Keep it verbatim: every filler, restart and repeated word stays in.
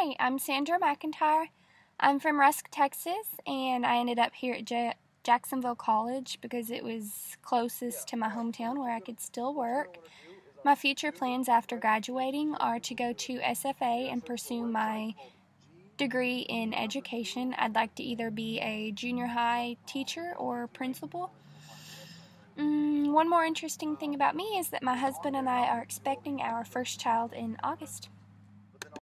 Hi, I'm Sandra McIntyre. I'm from Rusk, Texas, and I ended up here at J- Jacksonville College because it was closest to my hometown where I could still work. My future plans after graduating are to go to S F A and pursue my degree in education. I'd like to either be a junior high teacher or principal. Mm, one more interesting thing about me is that my husband and I are expecting our first child in August.